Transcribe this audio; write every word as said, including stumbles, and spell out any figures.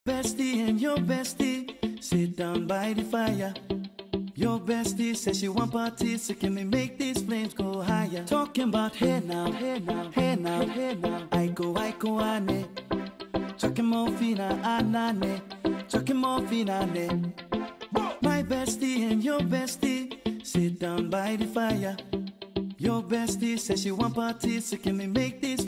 Bestie and your bestie sit down by the fire. Your bestie says she want parties, so can we make these flames go higher? Talking about hey now, hey now, hey now, hey now. I go, I go, ane. Chucking more fina, anane. Chucking more fina, ne. My bestie and your bestie sit down by the fire. Your bestie says she want parties, so can we make these